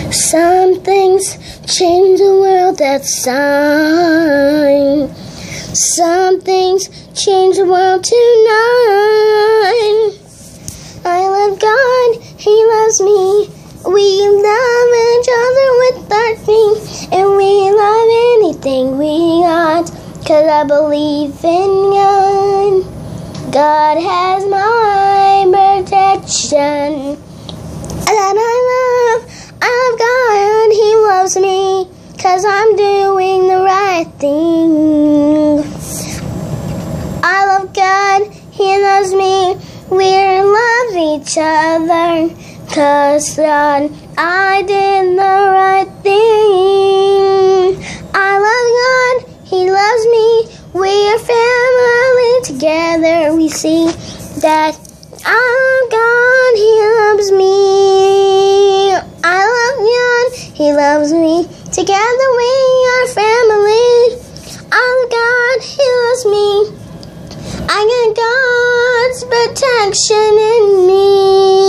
Some things change the world, that's sign. Some things change the world tonight. I love God, He loves me. We love each other with our things, and we love anything we got, 'cause I believe in God. God has my protection. And I love God, He loves me, 'cause I'm doing the right thing. I love God, He loves me, we love each other, 'cause God, I did the right thing. I love God, He loves me, we're family together. We see that I love God, He loves me. I love God, He loves me. Together we are family. I love God, He loves me. I got God's protection in me.